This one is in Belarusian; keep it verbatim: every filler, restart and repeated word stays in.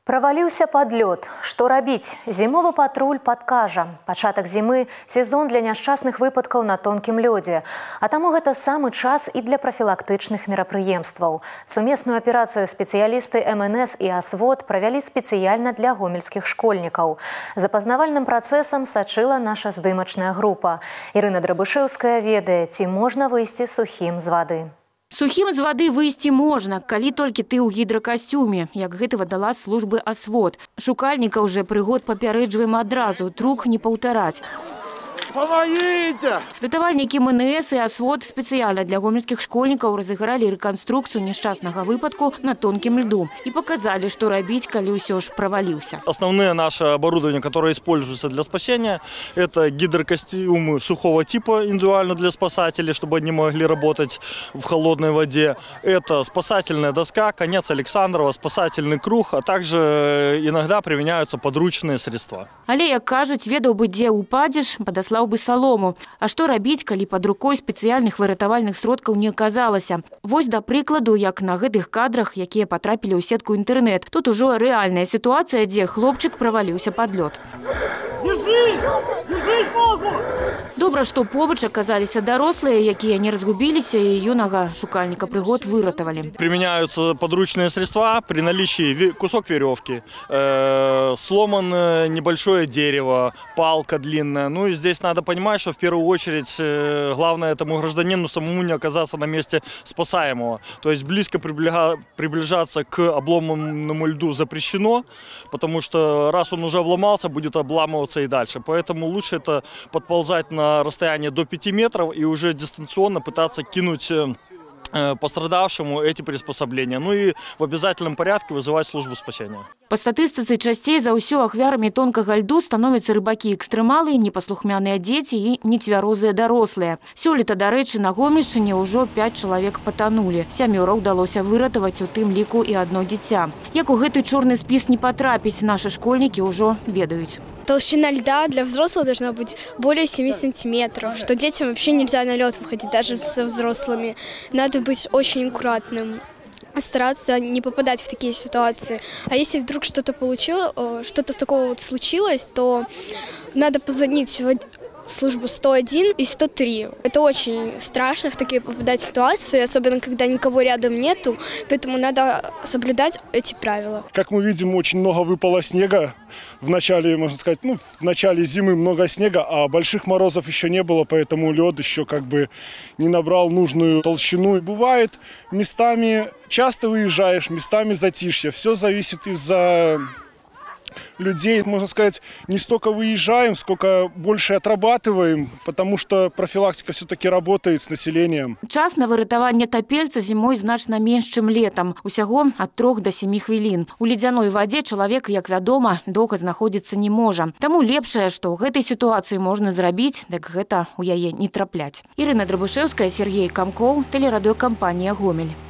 Праваліўся пад лёд. Што рабіць? Зімовы патруль падкажа. Пачатак зімы – сезон для няшчасных выпадкаў на тонкім лёдзе. А таму гэта самы час і для прафілактычных мерапрыемстваў. Сумесную аперацыю спецыялісты эм эн эс і асвод правялі спецыяльна для гомельскіх школьнікаў. За пазнавальным працэсам сачыла наша здымачная група. Ірына Драбышэўская ведае, ці можна выйсці сухім з вады. Сухим з вады выйсці можна, калі толькі ты ў гідракасцюме, як гэтага дала службы асвод. Шукальнікаў жа прыгод папярэджваем адразу, трук не паўтараць. Помогите! Ратавальнікі эм эн эс і асвод спецыяльна для гомельскіх школьнікаў разыгралі рэканструкцыю няшчаснага выпадку на тонкім льду и показали, что рабіць, калі ўсё ж провалился. Основное наше оборудование, которое используется для спасения, это гидрокостюмы сухого типа, индивидуально для спасателей, чтобы они могли работать в холодной воде. Это спасательная доска, конец Александрова, спасательный круг, а также иногда применяются подручные средства. Але, як кажуць, ведаў бы, дзе упадзеш, падаслаў бы салому. А што рабіць, калі пад рукой спецыяльных выратавальных сродкаў не аказалася? Вось да прыкладу, як на гэтых кадрах, якія патрапілі ў сетку інтэрнэт. Тут ужо рэальная сітуацыя, дзе хлопчык праваліўся пад лёд. Держись! Держись, Богу! Добра, што побач аказаліся дарослыя, якія не разгубіліся, і юнага шукальніка прыгод выратавалі. Применяются подручные средства при наличии кусок веревки, э, сломанное небольшое дерево, палка длинная. Ну и здесь надо понимать, что в первую очередь э, главное этому гражданину самому не оказаться на месте спасаемого. То есть близко приближаться к обломанному льду запрещено, потому что раз он уже обломался, будет обламываться и дальше. Поэтому лучше это подползать на расстояние до пяти метров и уже дистанционно пытаться кинуть пострадавшему эти приспособления. Ну и в обязательном порядке вызывать службу спасения. По статыстыцы часцей за ўсё ахвярамі тонкага льду становяцца рыбакі-экстрэмалы, непаслухмяныя дзеці і нецвярозыя дарослыя. Сёлета, дарэчы, на Гомельшчыне ўжо пяць чалавек патанулі. Сямёра ўдалося выратаваць, у тым ліку і адно дзіця. Як у гэты чорны спіс не потрапіць, наши школьники уже ведают. Толщина льда для взрослых должна быть более семи сантиметров, что детям вообще нельзя на лед выходить, даже со взрослыми. Надо быть очень аккуратным, стараться не попадать в такие ситуации. А если вдруг что-то получилось, что-то такого вот случилось, то надо позвонить в службу сто один и сто три. Это очень страшно в такие попадать ситуации, особенно когда никого рядом нету, поэтому надо соблюдать эти правила. Как мы видим, очень много выпало снега. В начале, можно сказать, ну, в начале зимы много снега, а больших морозов еще не было, поэтому лед еще как бы не набрал нужную толщину. И бывает, местами часто выезжаешь, местами затишье. Все зависит из-за людей, можно сказать, не столько выезжаем, сколько больше отрабатываем, потому что профилактика все-таки работает с населением. Час на выратаванне тапельца зимой значна менш, чым летом. Усяго ад трох до семи хвілін. У ледзяной вадзе чалавек, як вядома, доўга знаходзіцца не можа. Таму лепшае, што ў гэтай сітуацыі можна зрабіць, дык гэта ў яе не трапляць. Ірына Драбышэўская, Сергей Камкоў, тэлерадыёкампанія «Гомель».